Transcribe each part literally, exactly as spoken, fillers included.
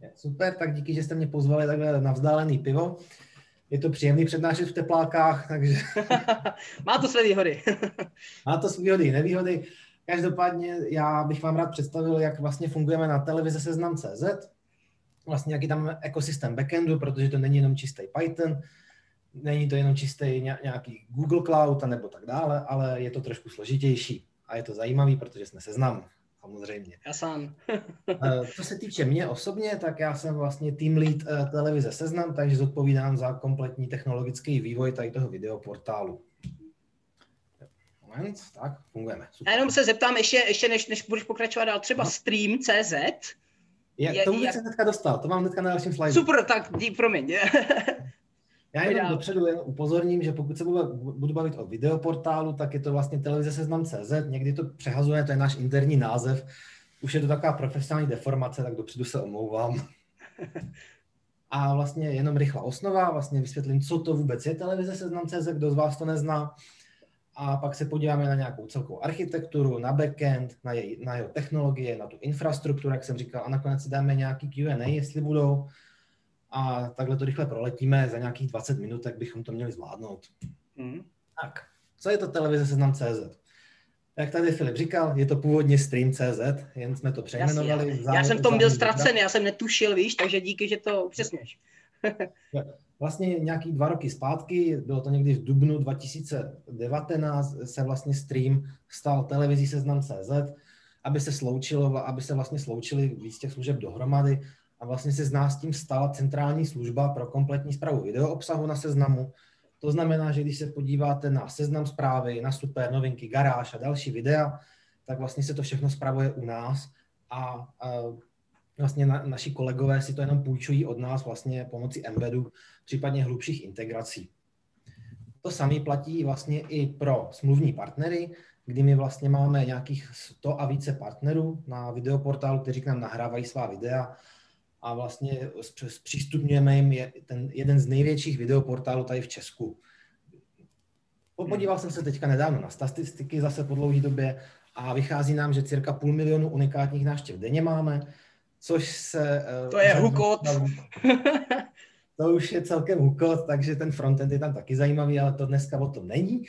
Super, tak díky, že jste mě pozvali takhle na vzdálený pivo. Je to příjemný přednášet v teplákách, takže... Má to své výhody. Má to své výhody, nevýhody. Každopádně já bych vám rád představil, jak vlastně fungujeme na televize Seznam tečka cé zet. Vlastně jaký tam ekosystém backendu, protože to není jenom čistý Python, není to jenom čistý nějaký Google Cloud nebo tak dále, ale je to trošku složitější. A je to zajímavý, protože jsme Seznam, samozřejmě. Já sám. Co se týče mě osobně, tak já jsem vlastně team lead televize Seznam, takže zodpovídám za kompletní technologický vývoj tady toho videoportálu. Moment, tak, fungujeme. Super. Já jenom se zeptám, ještě, ještě než, než budeš pokračovat dál, třeba stream tečka cé zet. Je, je, to bych se hnedka dostal, to mám hnedka na dalším slajdu. Super, tak dí, promiň. Já jenom dopředu jen upozorním, že pokud se budu bavit o videoportálu, tak je to vlastně televize Seznam tečka cé zet, někdy to přehazuje, to je náš interní název, už je to taková profesionální deformace, tak dopředu se omlouvám. A vlastně jenom rychlá osnova, vlastně vysvětlím, co to vůbec je televize Seznam tečka cé zet, kdo z vás to nezná. A pak se podíváme na nějakou celkovou architekturu, na backend, na, jej, na jeho technologie, na tu infrastrukturu, jak jsem říkal, a nakonec si dáme nějaký Q and A, jestli budou. A takhle to rychle proletíme, za nějakých dvacet minut, tak bychom to měli zvládnout. Mm. Tak, co je to televize Seznam tečka cé zet? Jak tady Filip říkal, je to původně stream tečka cé zet, jen jsme to přejmenovali. Jasně, já, já jsem v tom byl ztracený, já jsem netušil, víš, takže díky, že to upřesněš. Vlastně nějaký dva roky zpátky, bylo to někdy v dubnu dva tisíce devatenáct, se vlastně stream stal televizí Seznam tečka cé zet, aby se sloučilo, aby se vlastně sloučili víc těch služeb dohromady a vlastně se z nás tím stala centrální služba pro kompletní správu videoobsahu na Seznamu. To znamená, že když se podíváte na Seznam zprávy, na super novinky, garáž a další videa, tak vlastně se to všechno spravuje u nás a, a vlastně na, naši kolegové si to jenom půjčují od nás vlastně pomocí embedů, případně hlubších integrací. To samé platí vlastně i pro smluvní partnery, kdy my vlastně máme nějakých sto a více partnerů na videoportálu, kteří k nám nahrávají svá videa a vlastně zpřístupňujeme jim je, ten jeden z největších videoportálů tady v Česku. Podíval jsem se teďka nedávno na statistiky zase po dlouhé době a vychází nám, že cirka půl milionu unikátních návštěv denně máme, což se... To je hukot. To už je celkem hukot, takže ten frontend je tam taky zajímavý, ale to dneska o tom není.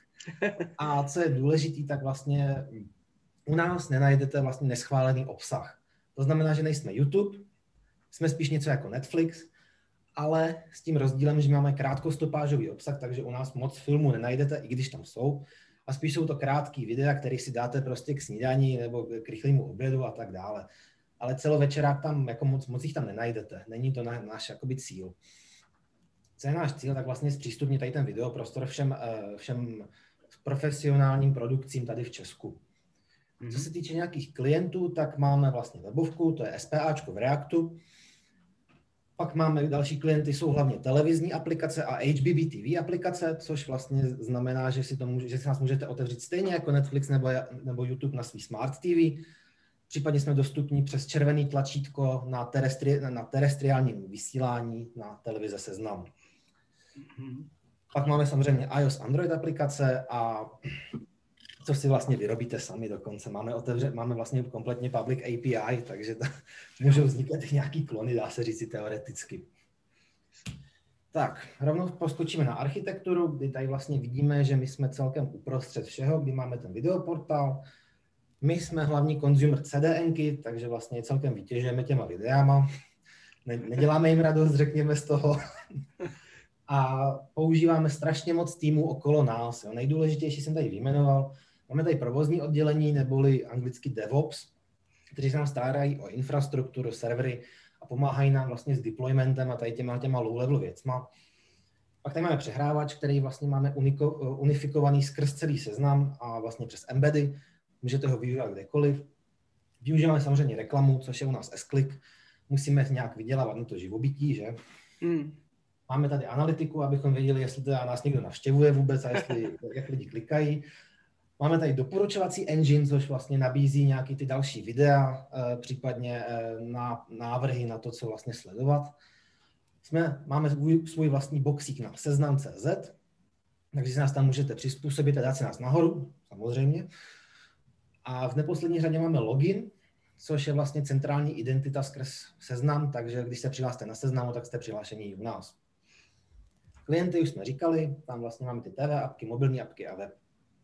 A co je důležitý, tak vlastně u nás nenajdete vlastně neschválený obsah. To znamená, že nejsme YouTube, jsme spíš něco jako Netflix, ale s tím rozdílem, že máme krátkostopážový obsah, takže u nás moc filmů nenajdete, i když tam jsou. A spíš jsou to krátký videa, které si dáte prostě k snídani nebo k rychlému obědu a tak dále. Ale celovečerák tam jako moc, moc jich tam nenajdete. Není to na, náš jakoby cíl. Co je náš cíl, tak vlastně zpřístupnit tady ten videoprostor všem, všem profesionálním produkcím tady v Česku. Mm-hmm. Co se týče nějakých klientů, tak máme vlastně webovku, to je SPAčko v Reactu. Pak máme další klienty, jsou hlavně televizní aplikace a H B B T V aplikace, což vlastně znamená, že si, to může, že si nás můžete otevřít stejně jako Netflix nebo, nebo YouTube na svý Smart T V. Případně jsme dostupní přes červený tlačítko na, terestri, na terestriálním vysílání na televize Seznam. Mm-hmm. Pak máme samozřejmě iOS, Android aplikace a co si vlastně vyrobíte sami dokonce. Máme, otevře, máme vlastně kompletně public A P I, takže to, můžou vznikat nějaký klony, dá se říct teoreticky. Tak, rovnou poskočíme na architekturu, kdy tady vlastně vidíme, že my jsme celkem uprostřed všeho, kdy máme ten videoportál. My jsme hlavní konzumer C D N ky, takže vlastně celkem vytěžujeme těma videama. Ne, neděláme jim radost, řekněme z toho. A používáme strašně moc týmů okolo nás. Jo. Nejdůležitější jsem tady vyjmenoval. Máme tady provozní oddělení, neboli anglicky DevOps, kteří se nám starají o infrastrukturu, servery a pomáhají nám vlastně s deploymentem a tady těma, těma low-level věcma. Pak tady máme přehrávač, který vlastně máme uniko, unifikovaný skrz celý Seznam a vlastně přes embedy. Můžete ho využívat kdekoliv. Využíváme samozřejmě reklamu, což je u nás S-Click. Musíme nějak vydělávat na to živobytí, že? Mm. Máme tady analytiku, abychom věděli, jestli teda nás někdo navštěvuje vůbec a jestli, jak lidi klikají. Máme tady doporučovací engine, což vlastně nabízí nějaký ty další videa, případně na návrhy na to, co vlastně sledovat. Jsme, máme svůj, svůj vlastní boxík na seznam tečka cé zet, takže si nás tam můžete přizpůsobit a dát si nás nahoru, samozřejmě. A v neposlední řadě máme login, což je vlastně centrální identita skrz Seznam, takže když se přihlásíte na Seznamu, tak jste přihlášení u nás. Klienty už jsme říkali, tam vlastně máme ty T V apky, mobilní apky a web.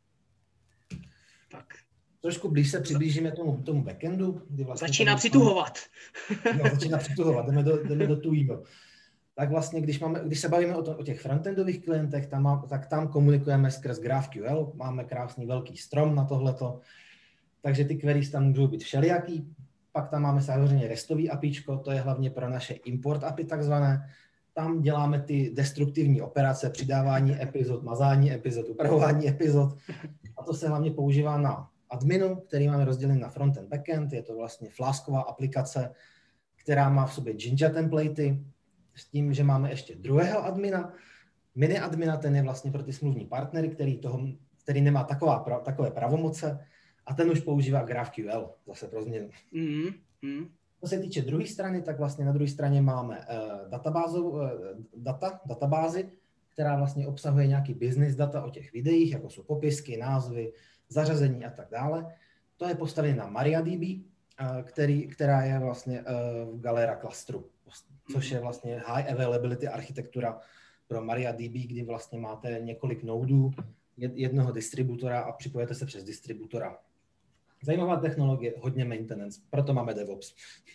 Tak. Trošku blíž se přiblížíme tomu, tomu backendu. Kdy vlastně začíná tomu, přituhovat. No, začíná přituhovat, jdeme do, jdeme do tujího. Tak vlastně, když, máme, když se bavíme o, to, o těch frontendových klientech, tam má, tak tam komunikujeme skrz GraphQL, máme krásný velký strom na tohleto, takže ty queries tam můžou být všelijaký. Pak tam máme samozřejmě restový APIčko, to je hlavně pro naše import API takzvané. Tam děláme ty destruktivní operace, přidávání epizod, mazání epizod, upravování epizod. A to se hlavně používá na adminu, který máme rozdělený na frontend, backend. Je to vlastně Flasková aplikace, která má v sobě Jinja templatey, s tím, že máme ještě druhého admina. Mini admina, ten je vlastně pro ty smluvní partnery, který, toho, který nemá taková, takové pravomoce, a ten už používá GraphQL, zase pro změnu. Mm, mm. Co se týče druhé strany, tak vlastně na druhé straně máme uh, databázu, uh, data, databázi, která vlastně obsahuje nějaký business data o těch videích, jako jsou popisky, názvy, zařazení a tak dále. To je postavené na MariaDB, uh, který, která je vlastně uh, v Galera klastru, což je vlastně high availability architektura pro MariaDB, kdy vlastně máte několik nodů, jednoho distributora a připojete se přes distributora. Zajímavá technologie, hodně maintenance, proto máme DevOps.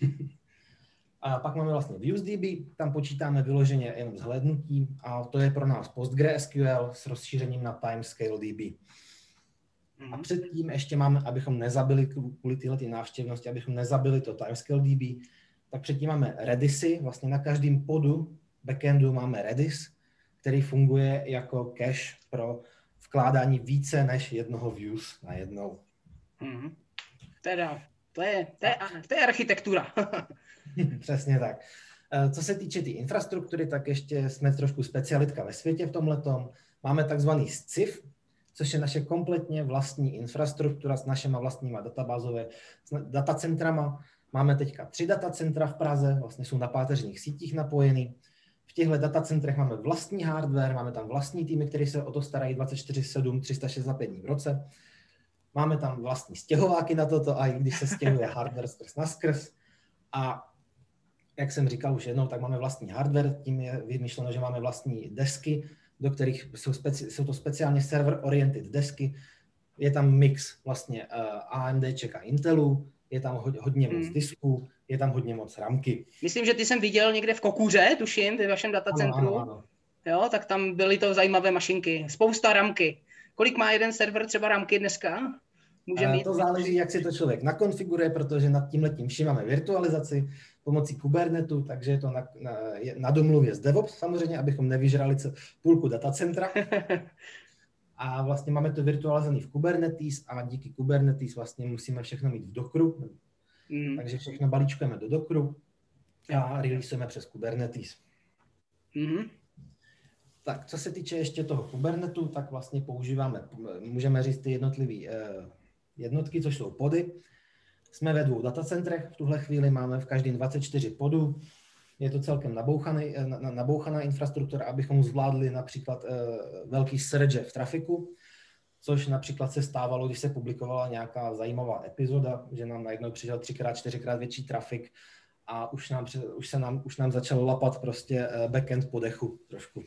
A pak máme vlastně ViewsDB, tam počítáme vyloženě jenom zhlédnutí a to je pro nás PostgreSQL s rozšířením na TimescaleDB. A předtím ještě máme, abychom nezabili kvůli tyhle návštěvnosti, abychom nezabili to TimescaleDB, tak předtím máme Redisy, vlastně na každém podu backendu máme Redis, který funguje jako cache pro vkládání více než jednoho views na jednou. Mm-hmm. Teda, to je, to je, to je architektura. Přesně tak. Co se týče té tý infrastruktury, tak ještě jsme trošku specialitka ve světě v tomhletom. Máme takzvaný S C I F, což je naše kompletně vlastní infrastruktura s našima vlastníma databázové datacentrama. Máme teďka tři datacentra v Praze, vlastně jsou na páteřních sítích napojený. V těchto datacentrech máme vlastní hardware, máme tam vlastní týmy, které se o to starají dvacet čtyři sedm, tři sta šedesát pět dní v roce. Máme tam vlastní stěhováky na toto, a i když se stěhuje hardware skrz na skrz. A jak jsem říkal už jednou, tak máme vlastní hardware, tím je vymyšleno, že máme vlastní desky, do kterých jsou, speci- jsou to speciálně server-oriented desky. Je tam mix vlastně uh, AMDček a Intelu, je tam ho- hodně moc hmm. disků, je tam hodně moc ramky. Myslím, že ty jsem viděl někde v Kokuře, tuším, ve vašem datacentru. Ano, ano, ano. Jo, tak tam byly to zajímavé mašinky. Spousta ramky. Kolik má jeden server třeba ramky dneska? Může mít? To záleží, jak si to člověk nakonfiguruje, protože nad tímhletím vším máme virtualizaci pomocí Kubernetu, takže je to na, na, na domluvě s DevOps samozřejmě, abychom nevyžrali půlku datacentra. A vlastně máme to virtualizovaný v Kubernetes a díky Kubernetes vlastně musíme všechno mít v Dockeru. Mm. Takže všechno balíčkujeme do Dockeru a releaseujeme přes Kubernetes. Mm-hmm. Tak, co se týče ještě toho Kubernetu, tak vlastně používáme, můžeme říct ty jednotlivé eh, jednotky, což jsou pody. Jsme ve dvou datacentrech, v tuhle chvíli máme v každém dvacet čtyři podů. Je to celkem nabouchaný, nabouchaná infrastruktura, abychom zvládli například eh, velký surge v trafiku, což například se stávalo, když se publikovala nějaká zajímavá epizoda, že nám najednou přišel třikrát, čtyřikrát větší trafik a už nám, už se nám, už nám začal lapat prostě backend po dechu trošku.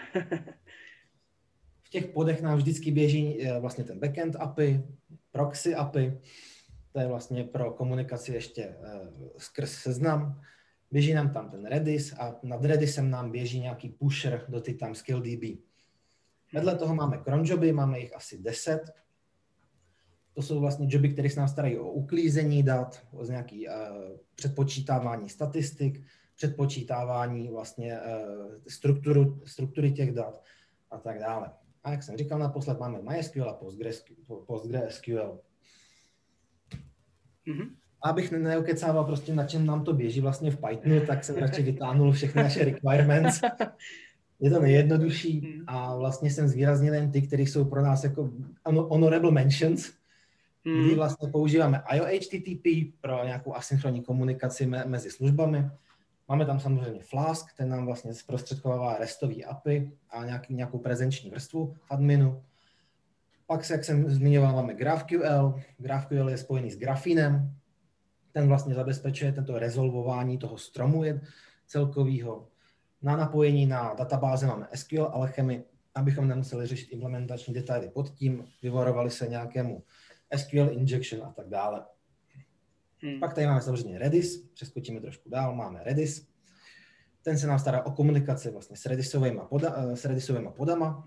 V těch podech nám vždycky běží vlastně ten backend A P I, proxy A P I, to je vlastně pro komunikaci ještě skrz Seznam. Běží nám tam ten Redis a nad Redisem nám běží nějaký pusher do ty TimescaleDB. Vedle toho máme cron joby, máme jich asi deset. To jsou vlastně joby, které se nám starají o uklízení dat, o nějaký uh, předpočítávání statistik, předpočítávání vlastně uh, strukturu, struktury těch dat a tak dále. A jak jsem říkal naposled, máme MySQL a PostgreSQL. Mm-hmm. Abych neokecával prostě, na čem nám to běží vlastně v Pythonu, tak jsem radši vytáhnul všechny naše requirements. Je to nejjednodušší a vlastně jsem zvýraznil jen ty, které jsou pro nás jako honorable mentions, mm. kdy vlastně používáme I O H T T P pro nějakou asynchronní komunikaci me- mezi službami. Máme tam samozřejmě Flask, ten nám vlastně zprostředkovává restový A P I a nějaký, nějakou prezenční vrstvu v adminu. Pak, jak jsem zmiňoval, máme GraphQL. GraphQL je spojený s Graphinem, ten vlastně zabezpečuje tento rezolvování toho stromu celkového. Na napojení na databáze máme S Q L Alchemy, abychom nemuseli řešit implementační detaily pod tím, vyvarovali se nějakému S Q L injection a tak dále. Hmm. Pak tady máme samozřejmě Redis, přeskočíme trošku dál, máme Redis. Ten se nám stará o komunikaci vlastně s Redisovými poda, s Redisovými podama.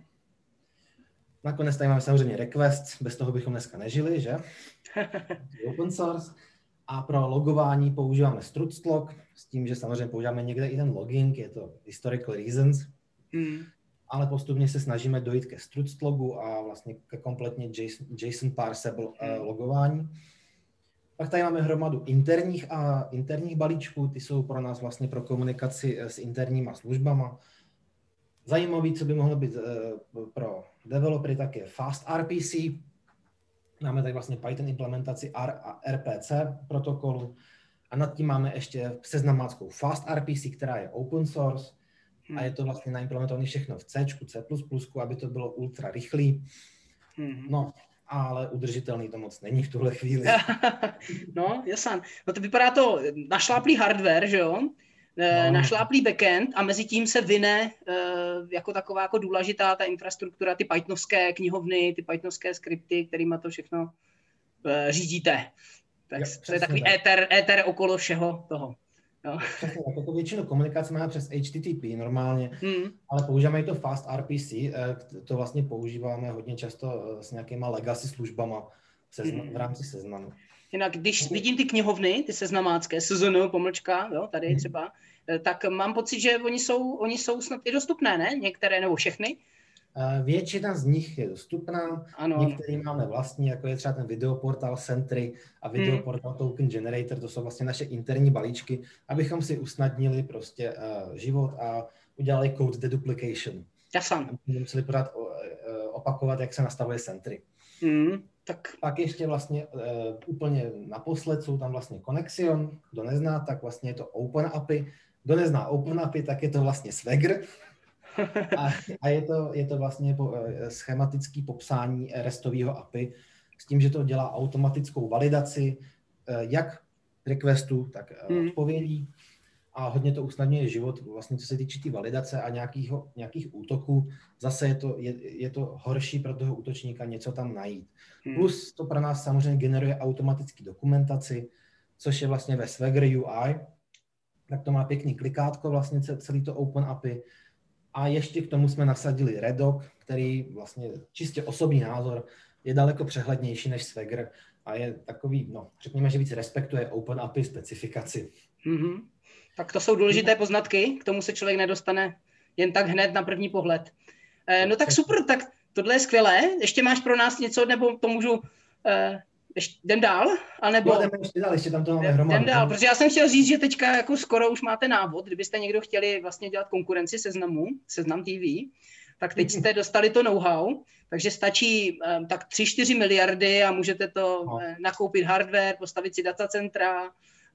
Nakonec tady máme samozřejmě requests, bez toho bychom dneska nežili, že? Open source. A pro logování používáme struct log, s tím, že samozřejmě používáme někde i ten logging, je to historical reasons, hmm. ale postupně se snažíme dojít ke struct logu a vlastně ke kompletně JSON, JSON parsable hmm. logování. Pak tady máme hromadu interních a interních balíčků, ty jsou pro nás vlastně pro komunikaci s interníma službama. Zajímavý, co by mohlo být pro developery, tak je FastRPC. Máme tady vlastně Python implementaci R P C protokolu a nad tím máme ještě seznamáckou FastRPC, která je open source hmm. a je to vlastně naimplementované všechno v C, C plus plus, aby to bylo ultra rychlý. Hmm. No, ale udržitelný to moc není v tuhle chvíli. No, jasně. No to vypadá to našláplý hardware, že jo? No. Našláplý backend a mezi tím se vyne jako taková jako důležitá ta infrastruktura, ty pythonovské knihovny, ty pythonovské skripty, kterýma to všechno řídíte. Tak jo, to je takový tak. éter, éter okolo všeho toho. No. Přesně, jako většinu komunikace máme přes H T T P normálně, hmm. ale používáme i to FastRPC, to vlastně používáme hodně často s nějakýma legacy službama v, sezna, hmm. v rámci seznamu. Jinak, když vidím ty knihovny, ty seznamácké, S Z N, pomlčka, jo, tady hmm. třeba, tak mám pocit, že oni jsou, oni jsou snad i dostupné, ne? Některé nebo všechny? Většina z nich je dostupná, ano, některý máme vlastní, jako je třeba ten videoportál Sentry a videoportál hmm. Token Generator, to jsou vlastně naše interní balíčky, abychom si usnadnili prostě uh, život a udělali code deduplication. Jasně. Abychom museli pořád uh, opakovat, jak se nastavuje Sentry. Hmm. Tak. Pak ještě vlastně uh, úplně naposled jsou tam vlastně Connexion, kdo nezná, tak vlastně je to OpenAPI, kdo nezná OpenAPI, tak je to vlastně Swagger. A, a je, to, je to vlastně po, schematické popsání restového A P I s tím, že to dělá automatickou validaci jak requestů, tak hmm. odpovědí a hodně to usnadňuje život, vlastně co se týče té validace a nějakýho, nějakých útoků. Zase je to, je, je to horší pro toho útočníka něco tam najít. Hmm. Plus to pro nás samozřejmě generuje automatický dokumentaci, což je vlastně ve Swagger U I. Tak to má pěkný klikátko, vlastně celý to OpenAPI. A ještě k tomu jsme nasadili Redok, který vlastně čistě osobní názor je daleko přehlednější než Swagger a je takový, no, řekněme, že víc respektuje OpenAPI specifikaci. Mm-hmm. Tak to jsou důležité poznatky, k tomu se člověk nedostane jen tak hned na první pohled. Eh, no tak super, tak tohle je skvělé. Ještě máš pro nás něco, nebo to můžu... Eh, ještě jdem dál, anebo... Jo, jdeme ještě dál, ještě tam to máme hromadu. Jdem dál, protože já jsem chtěl říct, že teďka jako skoro už máte návod, kdybyste někdo chtěli vlastně dělat konkurenci Seznamu, Seznam T V, tak teď jste dostali to know-how, takže stačí um, tak tři čtyři miliardy a můžete to no. eh, nakoupit hardware, postavit si datacentra,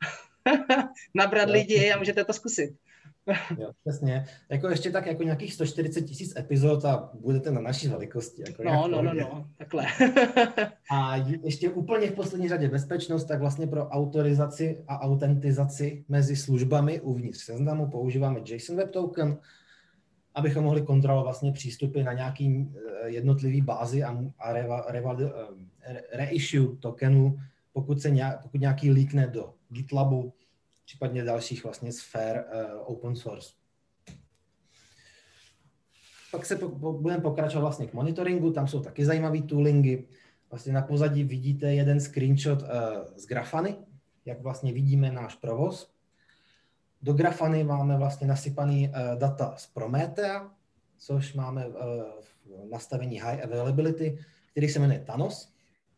nabrat jo. lidi a můžete to zkusit. Jo, přesně. Jako ještě tak jako nějakých sto čtyřicet tisíc epizod a budete na naší velikosti. Jako no, no, no, no, takhle. A ještě úplně v poslední řadě bezpečnost, tak vlastně pro autorizaci a autentizaci mezi službami uvnitř Seznamu používáme JSON Web Token, abychom mohli kontrolovat vlastně přístupy na nějaký jednotlivý bázi a, a reva, reva, re, reissue tokenů, pokud, se nějak, pokud nějaký líkne do GitLabu, případně dalších vlastně sfér uh, open source. Pak se po, po, budeme pokračovat vlastně k monitoringu, tam jsou taky zajímavé toolingy. Vlastně na pozadí vidíte jeden screenshot uh, z Grafany, jak vlastně vidíme náš provoz. Do Grafany máme vlastně nasypaný uh, data z Prometea, což máme uh, v nastavení High Availability, který se jmenuje Thanos.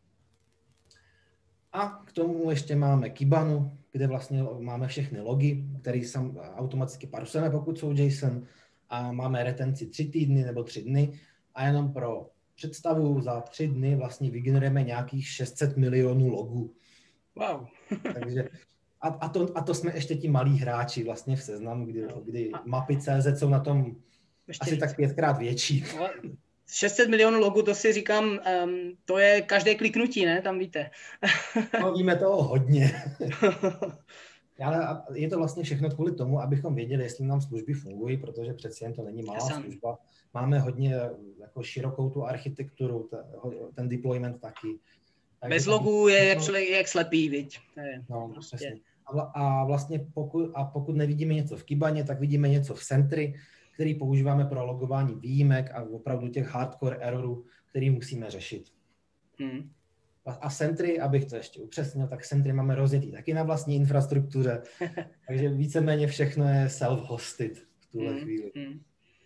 A k tomu ještě máme Kibanu, kde vlastně máme všechny logy, které sam automaticky parsujeme, pokud jsou JSON, a máme retenci tři týdny nebo tři dny a jenom pro představu za tři dny vlastně vygenerujeme nějakých šest set milionů logů. Wow. Takže a, a, to, a to jsme ještě ti malí hráči vlastně v Seznamu, kdy, kdy mapy tečka cé zet jsou na tom ještě asi víc. Tak pětkrát větší. šest set milionů logů, to si říkám, um, to je každé kliknutí, ne? Tam víte. No, víme toho hodně. Ale je to vlastně všechno kvůli tomu, abychom věděli, jestli nám služby fungují, protože přeci jen to není malá Jasný. služba. Máme hodně jako širokou tu architekturu, ten deployment taky. Takže bez logů je jak, člověk, jak slepý, viď? Je, no, prostě. přesně. A vlastně pokud, a pokud nevidíme něco v Kibaně, tak vidíme něco v Sentry, který používáme pro logování výjimek a opravdu těch hardcore errorů, který musíme řešit. Hmm. A Sentry, abych to ještě upřesnil, tak Sentry máme rozjetý taky na vlastní infrastruktuře, takže víceméně všechno je self-hosted v tuhle hmm. chvíli. Hmm.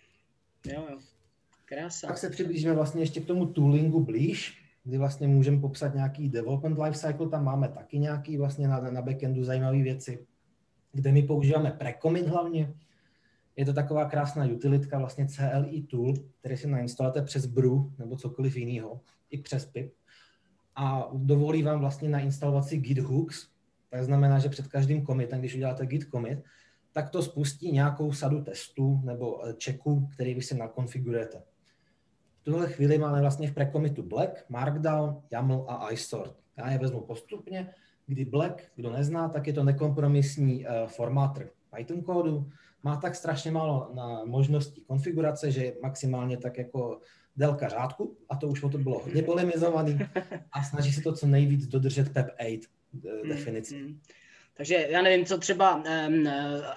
Jo, jo. Krása. Tak se přiblížíme vlastně ještě k tomu toolingu blíž, kdy vlastně můžeme popsat nějaký development lifecycle, tam máme taky nějaký vlastně na, na backendu zajímavé věci, kde my používáme precommit hlavně. Je to taková krásná utilitka, vlastně C L I tool, který si nainstalujete přes Brew nebo cokoliv jiného, i přes pip. A dovolí vám vlastně nainstalovat si git hooks, tak znamená, že před každým commitem, když uděláte git commit, tak to spustí nějakou sadu testů nebo checků, který vy si nakonfigurujete. V tuhle chvíli máme vlastně v precommitu Black, Markdown, YAML a iSort. Já je vezmu postupně, kdy Black, kdo nezná, tak je to nekompromisní uh, formátor Python kódu, má tak strašně málo na možností konfigurace, že je maximálně tak jako délka řádku, a to už o to bylo hodně polemizovaný, a snaží se to co nejvíc dodržet P E P osm definici. Mm, mm. Takže já nevím, co třeba um,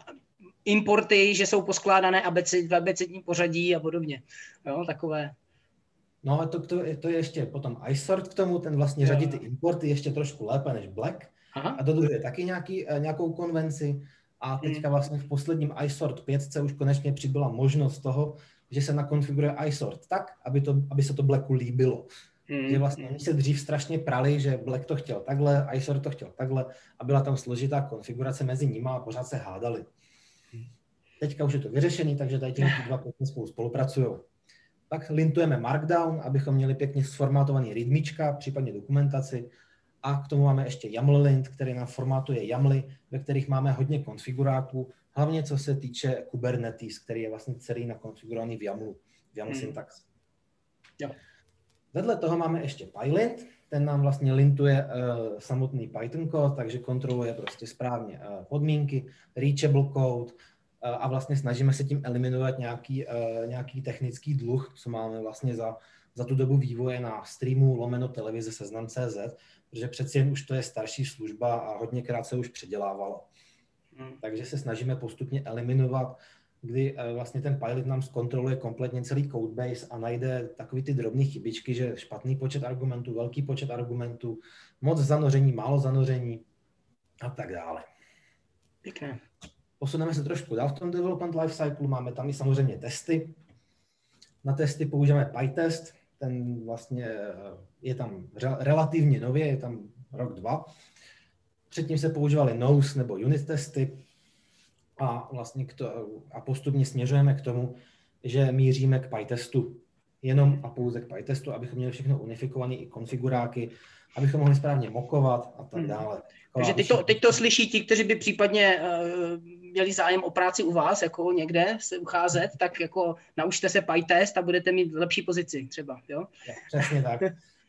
importy, že jsou poskládané v abecedním pořadí a podobně. Jo, takové. No a to, to, to je ještě potom iSort k tomu, ten vlastně řadí ty importy ještě trošku lépe než Black. Aha. A dodržuje taky nějaký, nějakou konvenci. A teďka vlastně v posledním iSort pět už konečně přibyla možnost toho, že se nakonfiguruje iSort tak, aby, to, aby se to Blacku líbilo. Hmm. Že vlastně oni se dřív strašně prali, že Black to chtěl takhle, iSort to chtěl takhle a byla tam složitá konfigurace mezi nimi a pořád se hádali. Teďka už je to vyřešený, takže tady ti dva pěkně spolu spolupracují. Pak lintujeme Markdown, abychom měli pěkně sformátovaný readmička, případně dokumentaci. A k tomu máme ještě YAML lint, který nám formátuje YAMLy, ve kterých máme hodně konfiguráků, hlavně co se týče Kubernetes, který je vlastně celý nakonfigurovaný v YAMLu, v YAML hmm. syntax. Jo. Vedle toho máme ještě PyLint, ten nám vlastně lintuje uh, samotný Python kód, takže kontroluje prostě správně uh, podmínky, reachable code uh, a vlastně snažíme se tím eliminovat nějaký, uh, nějaký technický dluh, co máme vlastně za, za tu dobu vývoje na streamu lomeno televize Seznam tečka cé zet, protože přeci jen už to je starší služba a hodněkrát se už předělávalo. Hmm. Takže se snažíme postupně eliminovat, kdy vlastně ten pilot nám zkontroluje kompletně celý codebase a najde takový ty drobné chybičky, že špatný počet argumentů, velký počet argumentů, moc zanoření, málo zanoření a tak dále. Pěkné. Posuneme se trošku dál v tom development lifecycle, máme tam i samozřejmě testy. Na testy používáme PyTest, ten vlastně je tam relativně nově, je tam rok, dva. Předtím se používaly nose nebo unit testy a vlastně k to, a postupně směřujeme k tomu, že míříme k PyTestu. Jenom a pouze k PyTestu, abychom měli všechno unifikované i konfiguráky, abychom mohli správně mokovat a tak dále. Hmm. Takže teď to, teď to slyší ti, kteří by případně uh, měli zájem o práci u vás, jako někde se ucházet, tak jako naučte se PyTest a budete mít lepší pozici třeba, jo? Ja, přesně tak.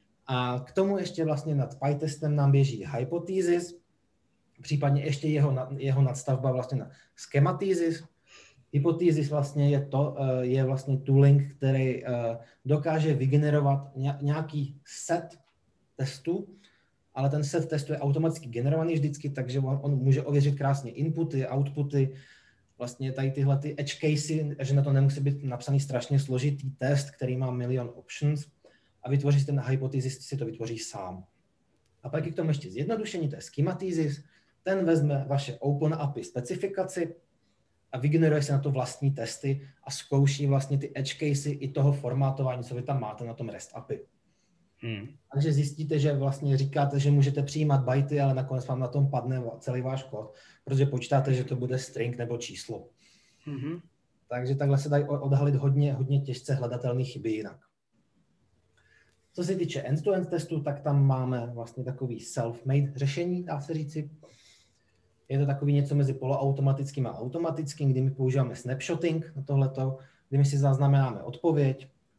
A k tomu ještě vlastně nad PyTestem nám běží Hypothesis, případně ještě jeho, jeho nadstavba vlastně na Schemathesis. Hypothesis vlastně je to, je vlastně tooling, který dokáže vygenerovat nějaký set testů, ale ten set testů je automaticky generovaný vždycky, takže on, on může ověřit krásně inputy, outputy, vlastně tady tyhle ty edge casey, že na to nemusí být napsaný strašně složitý test, který má milion options a vytvoří si ten hypothesis, si to vytvoří sám. A pak je k tomu ještě zjednodušení, to je schemathesis, ten vezme vaše Open A P I specifikaci a vygeneruje se na to vlastní testy a zkouší vlastně ty edge casey i toho formátování, co vy tam máte na tom REST A P I. Hmm. Takže zjistíte, že vlastně říkáte, že můžete přijímat byty, ale nakonec vám na tom padne celý váš kód, protože počítáte, že to bude string nebo číslo. Hmm. Takže takhle se dají odhalit hodně, hodně těžce hledatelné chyby jinak. Co se týče end-to-end testu, tak tam máme vlastně takový self-made řešení, dá se říci. Je to takový něco mezi poloautomatickým a automatickým, kdy my používáme snapshotting na tohleto, kdy my si zaznamenáme odpověď,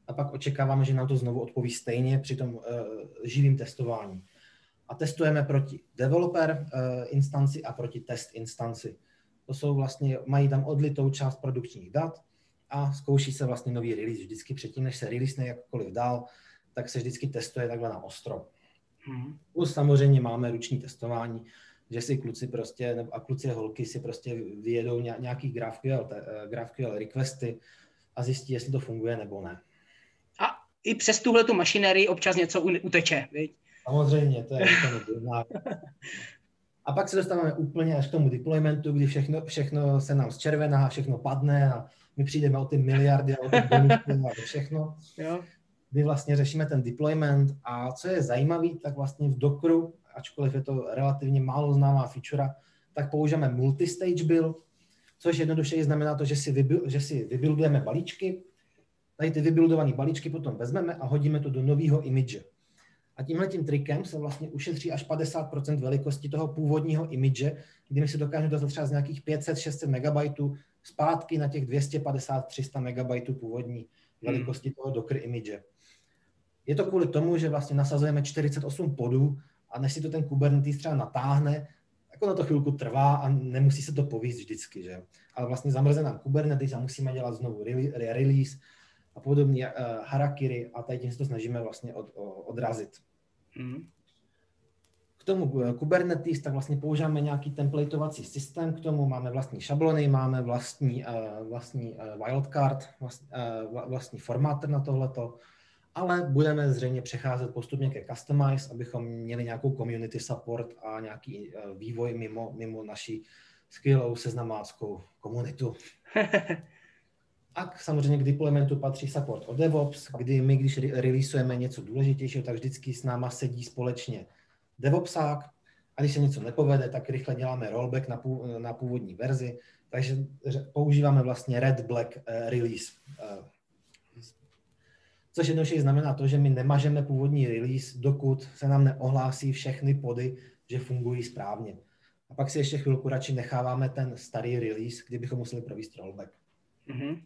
a pak očekáváme, že nám to znovu odpoví stejně při tom uh, živým testování. A testujeme proti developer uh, instanci a proti test instanci. To jsou vlastně, mají tam odlitou část produkčních dat a zkouší se vlastně nový release. Vždycky předtím, než se release jakkoliv dál, tak se vždycky testuje takhle na ostro. Hmm. Plus samozřejmě máme ruční testování, že si kluci prostě, nebo a kluci a holky si prostě vyjedou nějaký GraphQL, GraphQL requesty a zjistí, jestli to funguje nebo ne. A i přes tuhle tu mašinérii občas něco uteče, viď? Samozřejmě, to je úplně běžná. A pak se dostáváme úplně až k tomu deploymentu, kdy všechno, všechno se nám zčervená, všechno padne a my přijdeme o ty miliardy a o ty bonusy a všechno. Jo. Kdy vlastně řešíme ten deployment a co je zajímavé, tak vlastně v Dockeru, ačkoliv je to relativně málo známá feature, tak používáme multistage build, což jednoduše znamená to, že si, vybil, že si vybuildujeme balíčky, tady ty vybuildované balíčky potom vezmeme a hodíme to do nového image. A tímhletím trikem se vlastně ušetří až padesát procent velikosti toho původního image, kdy my si dokážeme dostat třeba z nějakých pět set až šest set megabajtů zpátky na těch dvě stě padesát až tři sta megabajtů původní velikosti toho Docker image. Je to kvůli tomu, že vlastně nasazujeme čtyřicet osm podů a než si to ten Kubernetes třeba natáhne, jako na to chvilku trvá a nemusí se to povíst vždycky, že? Ale vlastně zamrzne nám Kubernetes a musíme dělat znovu release a podobný uh, harakiri a tady tím se to snažíme vlastně od, odrazit. Mm. K tomu uh, Kubernetes, tak vlastně používáme nějaký templatovací systém, k tomu máme vlastní šablony, máme vlastní, uh, vlastní uh, wildcard, vlastní, uh, vlastní formátor na tohleto, ale budeme zřejmě přecházet postupně ke customize, abychom měli nějakou community support a nějaký uh, vývoj mimo, mimo naši skvělou seznamáckou komunitu. A samozřejmě k deploymentu patří support od DevOps, kdy my, když releaseujeme něco důležitějšího, tak vždycky s náma sedí společně DevOpsák a když se něco nepovede, tak rychle děláme rollback na, pů, na původní verzi, takže používáme vlastně red black uh, release. Uh, což jednoduše znamená to, že my nemažeme původní release, dokud se nám neohlásí všechny pody, že fungují správně. A pak si ještě chvilku radši necháváme ten starý release, kdybychom museli provést rollback. Mm-hmm.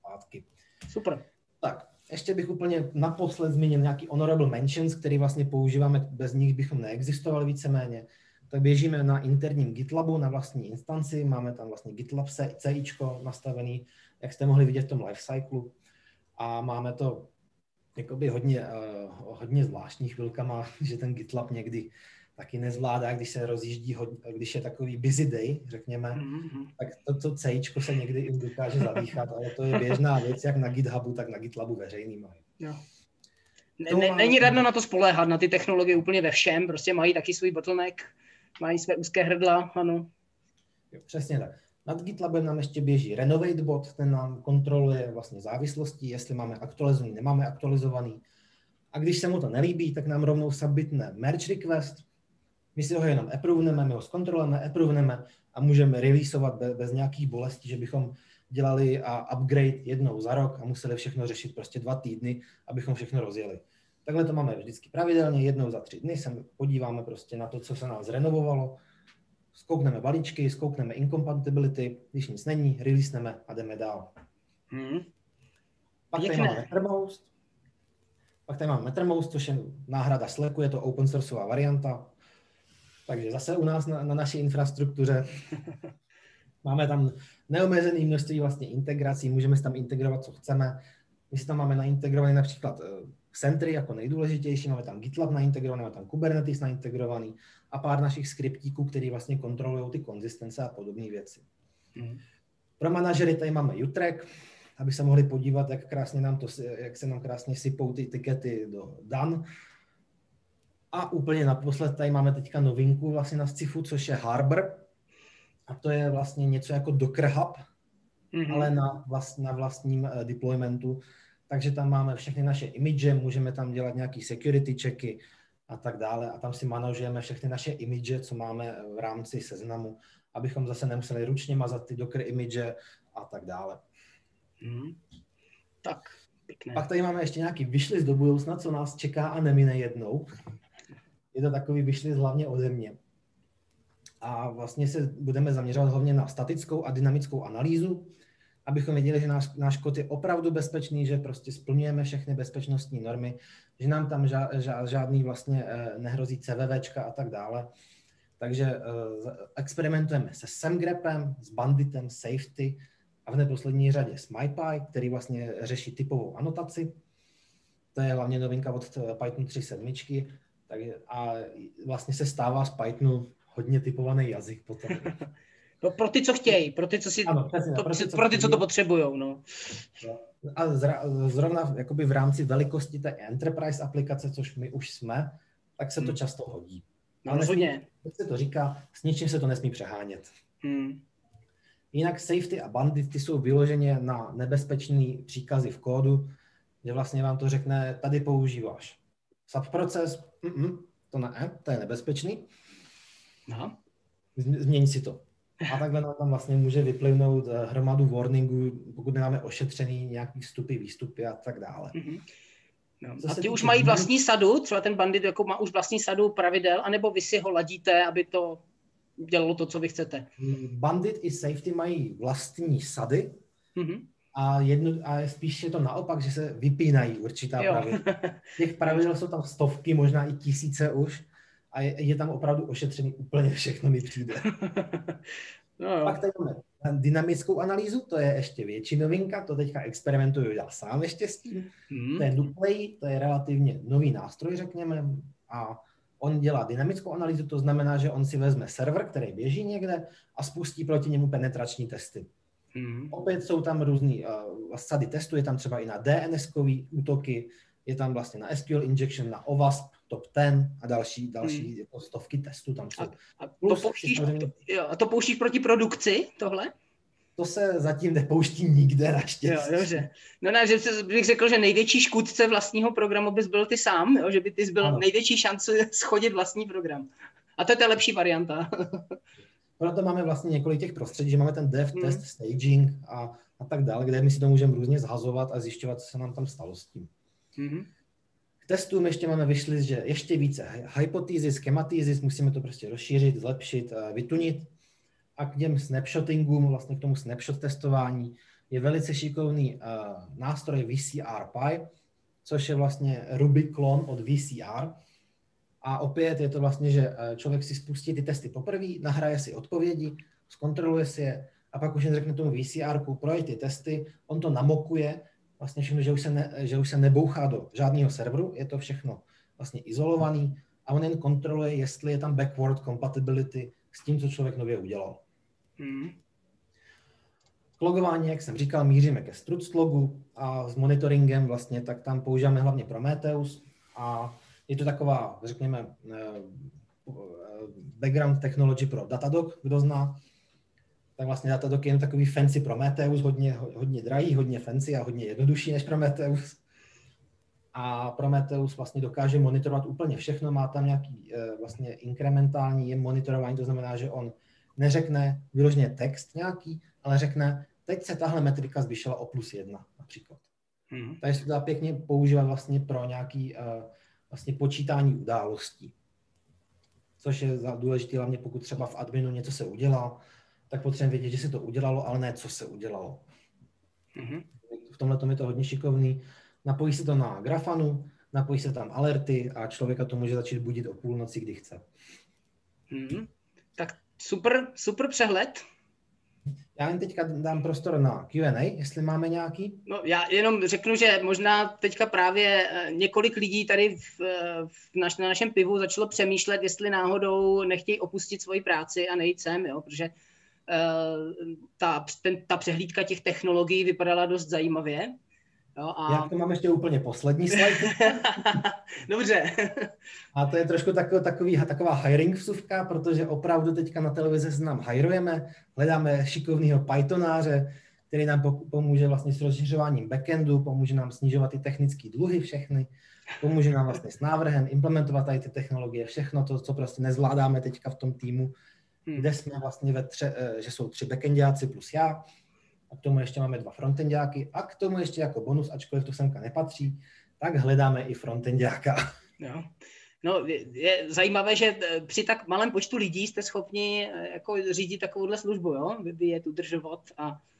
Super. Tak, ještě bych úplně naposled zmínil nějaký honorable mentions, který vlastně používáme, bez nich bychom neexistovali víceméně. Tak běžíme na interním GitLabu, na vlastní instanci, máme tam vlastně GitLab CIčko nastavený, jak jste mohli vidět v tom lifecyclu. A máme to jakoby hodně, uh, hodně zvláštní chvilkama, že ten GitLab někdy taky nezvládá, když se rozjíždí, hodně, když je takový busy day, řekněme, mm-hmm. tak to, to CIčko se někdy i dokáže zadýchat, ale to je běžná věc, jak na GitHubu, tak na GitLabu veřejným. Jo. Ne, ne, není radno na to spoléhat, na ty technologie úplně ve všem, prostě mají taky svůj bottleneck, mají své úzké hrdla, ano. Jo, přesně tak. Nad GitLabem nám ještě běží Renovate bot, ten nám kontroluje vlastně závislosti, jestli máme aktualizovaný, nemáme aktualizovaný. A když se mu to nelíbí, tak nám rovnou submitne merge request. My si ho jenom approveneme, my ho zkontrolujeme, approveneme a můžeme releaseovat bez, bez nějakých bolestí, že bychom dělali a upgrade jednou za rok a museli všechno řešit prostě dva týdny, abychom všechno rozjeli. Takhle to máme vždycky pravidelně, jednou za tři dny se podíváme prostě na to, co se nám zrenovovalo, zkoukneme balíčky, zkoukneme incompatibility, když nic není, releaseneme a jdeme dál. Hmm. Pak tady máme Mattermost. Pak tady máme Mattermost, což je náhrada Slacku, je to open sourceová varianta. Takže zase u nás na, na naší infrastruktuře máme tam neomezené množství vlastně integrací, můžeme si tam integrovat, co chceme. My si tam máme naintegrovaný například Sentry jako nejdůležitější, máme tam GitLab naintegrovaný, máme tam Kubernetes naintegrovaný a pár našich skriptíků, který vlastně kontrolují ty konzistence a podobné věci. Mm. Pro manažery tady máme U-Track, aby se mohli podívat, jak krásně nám to, jak se nám krásně sypou ty tikety do done. A úplně naposled tady máme teďka novinku vlastně na Scifu, což je Harbor. A to je vlastně něco jako Docker Hub, mm-hmm. ale na, vlast, na vlastním uh, deploymentu. Takže tam máme všechny naše image, můžeme tam dělat nějaký security checky a tak dále. A tam si manažujeme všechny naše image, co máme v rámci seznamu, abychom zase nemuseli ručně mazat ty Docker image a tak dále. Mm-hmm. Tak, pěkné. Pak tady máme ještě nějaký wishlist do budoucna, co nás čeká a nemine jednou. Je to takový wishlist hlavně ode mě. A vlastně se budeme zaměřovat hlavně na statickou a dynamickou analýzu. abychom věděli, že náš, náš kód je opravdu bezpečný, že prostě splňujeme všechny bezpečnostní normy, že nám tam ža, ža, žádný vlastně nehrozí CVVčka a tak dále. Takže uh, experimentujeme se SemGrepem, s Banditem, Safety a v neposlední řadě s MyPy, který vlastně řeší typovou anotaci. To je hlavně novinka od Pythonu tři tečka sedm. Takže, a vlastně se stává z Pythonu hodně typovaný jazyk potom. No, pro ty, co chtějí, pro ty, co, si, ano, přesně, to, pro ty, co, pro ty, co to potřebujou. No. A zrovna jakoby v rámci velikosti té enterprise aplikace, což my už jsme, tak se to hmm. často hodí. No, ale rozhodně. Jak se to říká, s ničím se to nesmí přehánět. Hmm. Jinak Safety a Bandit, ty jsou vyloženě na nebezpečný příkazy v kódu, že vlastně vám to řekne, tady používáš subproces, mm-mm, to ne, to je nebezpečný. Aha. Změň si to. A takhle nám tam vlastně může vyplynout hromadu warningů, pokud nemáme ošetřený nějaký vstupy, výstupy a tak dále. Mm-hmm. No. A ty už mají vlastní sadu, třeba ten Bandit jako má už vlastní sadu pravidel, anebo vy si ho ladíte, aby to dělalo to, co vy chcete? Bandit i Safety mají vlastní sady, mm-hmm. a, jedno, a spíš je to naopak, že se vypínají určitá jo. pravidla. Těch pravidel jsou tam stovky, možná i tisíce už, a je, je tam opravdu ošetřený úplně všechno, mi přijde. No, pak tady máme dynamickou analýzu, to je ještě větší novinka, to teďka experimentuju já sám ještě s tím. Hmm. To je Nuplay, to je relativně nový nástroj, řekněme, a on dělá dynamickou analýzu, to znamená, že on si vezme server, který běží někde a spustí proti němu penetrační testy. Hmm. Opět jsou tam různý uh, sady testů, je tam třeba i na D N S-kový útoky, je tam vlastně na S Q L injection, na O W A S P, top deset a další, další hmm. jako stovky testů tam jsou. A, a, Plus, to pouštíš, to, jo, a to pouštíš proti produkci, tohle? To se zatím nepouští nikde naštěstí. Jo, dobře. No ne, že bych řekl, že největší škůdce vlastního programu bys byl ty sám, jo? Že by ty byl ano. největší šance schodit vlastní program. A to je ta lepší varianta. Proto máme vlastně několik těch prostředí, že máme ten dev, hmm. test, staging a, a tak dále, kde my si to můžeme různě zhazovat a zjišťovat, co se nám tam stalo s tím. Hmm. K testům ještě máme vyšli, že ještě více hypothesis, schemathesis, musíme to prostě rozšířit, zlepšit, vytunit. A k těm snapshottingům, vlastně k tomu snapshot testování, je velice šikovný uh, nástroj V C R Py, což je vlastně Ruby klon od V C R. A opět je to vlastně, že člověk si spustí ty testy poprvé, nahraje si odpovědi, zkontroluje si je a pak už jen řekne tomu V C R ku, projď ty testy, on to namokuje, vlastně všechno, že už se, ne, že už se nebouchá do žádného serveru, je to všechno vlastně izolovaný a on jen kontroluje, jestli je tam backward compatibility s tím, co člověk nově udělal. Hmm. K logování, jak jsem říkal, míříme ke struct logu a s monitoringem vlastně, tak tam používáme hlavně Prometheus a je to taková, řekněme, background technology pro Datadog, kdo zná. Tak vlastně Datadog je jen takový fancy Prometheus, hodně, hodně drahý, hodně fancy a hodně jednodušší než Prometheus. A Prometheus vlastně dokáže monitorovat úplně všechno, má tam nějaký vlastně inkrementální monitorování, to znamená, že on neřekne vyloženě text nějaký, ale řekne, teď se tahle metrika zvýšila o plus jedna například. Hmm. Takže se to dá pěkně používat vlastně pro nějaký uh, vlastně počítání událostí. Což je důležité hlavně, pokud třeba v adminu něco se udělá, tak potřebujeme vědět, že se to udělalo, ale ne, co se udělalo. Hmm. V tomhle tom je to hodně šikovný. Napojí se to na Grafanu, napojí se tam alerty a člověka to může začít budit o půlnoci, kdy chce. Hmm. Tak super, super přehled. Já jen teďka dám prostor na Q and A, jestli máme nějaký. No, já jenom řeknu, že možná teďka právě několik lidí tady v, v naš, na našem pivu začalo přemýšlet, jestli náhodou nechtějí opustit svoji práci a nejít sem, jo, protože uh, ta, ten, ta přehlídka těch technologií vypadala dost zajímavě. Jo, a... Já to mám ještě úplně poslední slide. Dobře. A to je trošku takový, takový, taková hiring vsuvka, protože opravdu teďka na televizi se nám hirujeme, hledáme šikovného Pythonáře, který nám pomůže vlastně s rozšiřováním backendu, pomůže nám snižovat ty technické dluhy všechny, pomůže nám vlastně s návrhem implementovat tady ty technologie, všechno to, co prostě nezvládáme teďka v tom týmu, hmm. kde jsme vlastně ve tře, že jsou tři backendáci plus já, a k tomu ještě máme dva frontendáky a k tomu ještě jako bonus, ačkoliv to semka nepatří, tak hledáme i frontendáka. Jo. No, je, je zajímavé, že při tak malém počtu lidí jste schopni jako řídit takovouhle službu, jo? Vyvíjet, udržovat a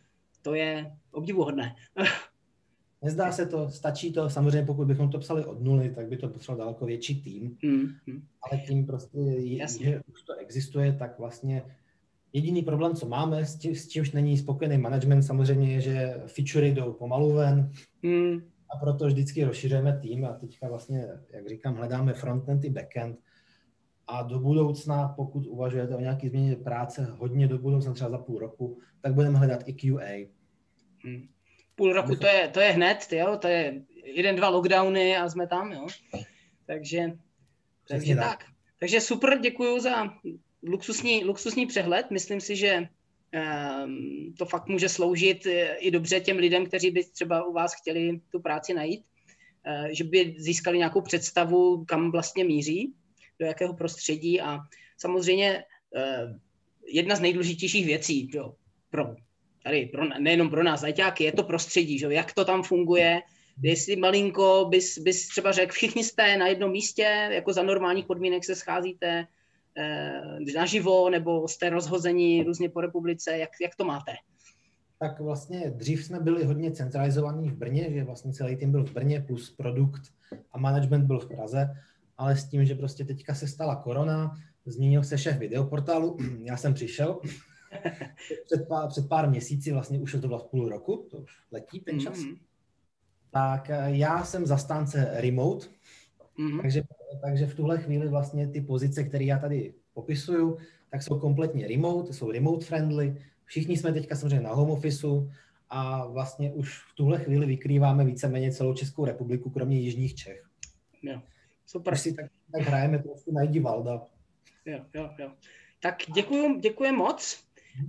to je obdivuhodné. Nezdá se to, stačí to, samozřejmě pokud bychom to psali od nuly, tak by to potřeboval daleko větší tým, hmm, hmm. ale tím prostě, že už to existuje, tak vlastně jediný problém, co máme, s, tím, s čímž není spokojený management, samozřejmě je, že featurey jdou pomalu ven hmm. a proto vždycky rozšiřujeme tým a teďka vlastně, jak říkám, hledáme frontend i backend a do budoucna, pokud uvažujete o nějaký změně práce hodně do budoucna, třeba za půl roku, tak budeme hledat i Q A. Hmm. Půl roku, to je, to je hned, jo? To je jeden, dva lockdowny a jsme tam, jo. Takže, takže tak. tak. Takže super, děkuju za luxusní, luxusní přehled. Myslím si, že um, to fakt může sloužit i dobře těm lidem, kteří by třeba u vás chtěli tu práci najít, uh, že by získali nějakou představu, kam vlastně míří, do jakého prostředí a samozřejmě uh, jedna z nejdůležitějších věcí jo, pro tady pro, nejenom pro nás, ajťáky, je to prostředí, že? Jak to tam funguje, jestli malinko bys, bys třeba řekl, všichni jste na jednom místě, jako za normálních podmínek se scházíte eh, naživo, nebo jste rozhození různě po republice, jak, jak to máte? Tak vlastně dřív jsme byli hodně centralizovaní v Brně, že vlastně celý tým byl v Brně plus produkt a management byl v Praze, ale s tím, že prostě teďka se stala korona, změnil se šéf videoportálu, já jsem přišel, Před pár, před pár měsíci, vlastně už je to vlastně půl roku, to už letí ten čas, mm-hmm. tak já jsem zastánce remote, mm-hmm. takže, takže v tuhle chvíli vlastně ty pozice, které já tady popisuju, tak jsou kompletně remote, jsou remote friendly, všichni jsme teďka samozřejmě na home officeu a vlastně už v tuhle chvíli vykrýváme víceméně celou Českou republiku, kromě jižních Čech. Jo, super. Už si tak, tak hrajeme trošku najdi Valda. Jo, jo, jo. Tak děkuju, děkuji moc.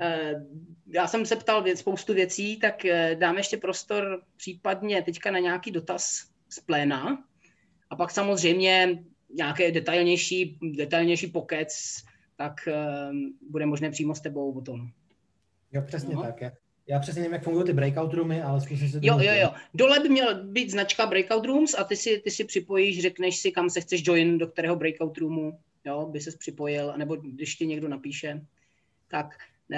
Já jsem se ptal věc, spoustu věcí, tak dám ještě prostor případně teďka na nějaký dotaz z pléna a pak samozřejmě nějaké detailnější, detailnější pokec, tak bude možné přímo s tebou o tom. Jo, přesně no. tak. Já přesně nevím, jak fungují ty breakout roomy, ale zkusím se to Jo, jo, jo. Dole by měl být značka breakout rooms a ty si, ty si připojíš, řekneš si, kam se chceš join, do kterého breakout roomu, jo, by ses připojil, nebo když ti někdo napíše, tak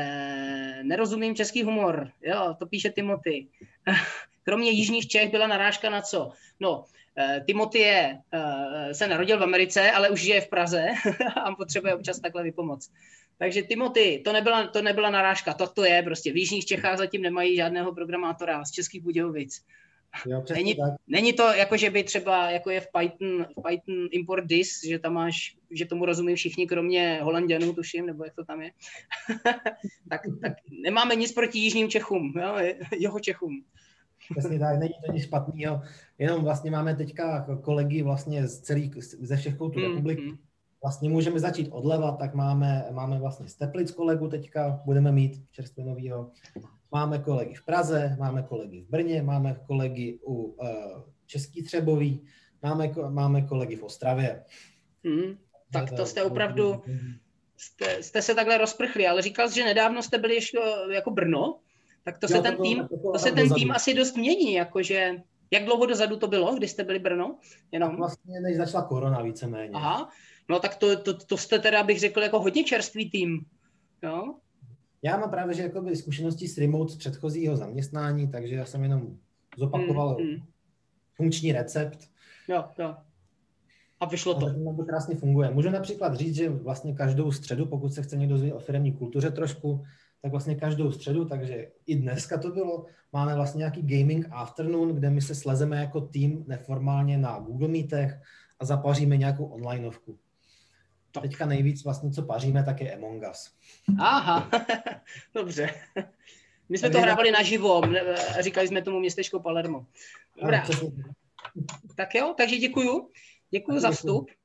Ne, nerozumím český humor, jo, to píše Timothy. Kromě jižních Čech byla narážka na co? No, Timothy je, se narodil v Americe, ale už žije v Praze a potřebuje občas takhle vypomoc. Takže Timothy, to nebyla, to nebyla narážka, to to je prostě. V jižních Čechách zatím nemají žádného programátora z Českých Budějovic. Jo, není, není to jako, že by třeba, jako je v Python, v Python import this, že tam máš, že tomu rozumí všichni, kromě Holanděnů, tuším, nebo jak to tam je. tak, tak nemáme nic proti jižním Čechům, jo, jeho Čechům. Přesně tak, není to nic špatného, jenom vlastně máme teďka kolegy vlastně z celý, ze všech koutů republiky. Mm, mm. Vlastně můžeme začít odleva, tak máme, máme vlastně z Teplic kolegu teďka, budeme mít čerstvě novýho. Máme kolegy v Praze, máme kolegy v Brně, máme kolegy u uh, Český Třebový, máme, máme kolegy v Ostravě. Hmm, tak to jste opravdu, jste, jste se takhle rozprchli, ale říkal jsi, že nedávno jste byli ještě jako Brno, tak to jo, se ten to tým, to, to se ten tým asi dost mění, jakože, jak dlouho dozadu to bylo, když jste byli Brno? Jenom? Tak vlastně než začala korona víceméně. Aha, no tak to, to, to jste teda, bych řekl, jako hodně čerstvý tým, jo? Já mám právě, že jakoby zkušenosti s remote z předchozího zaměstnání, takže já jsem jenom zopakoval mm, mm. funkční recept. Jo, jo. A vyšlo to. A to krásně funguje. Můžu například říct, že vlastně každou středu, pokud se chce někdo dozvědět o firemní kultuře trošku, tak vlastně každou středu, takže i dneska to bylo, máme vlastně nějaký gaming afternoon, kde my se slezeme jako tým neformálně na Google Meetech a zapaříme nějakou onlineovku. Tak. Teďka nejvíc vlastně, co paříme, tak je Among Us. Aha, dobře. My jsme to hrávali naživo, říkali jsme tomu městečko Palermo. Dobrá. Tak jo, takže děkuju. Děkuju za vstup.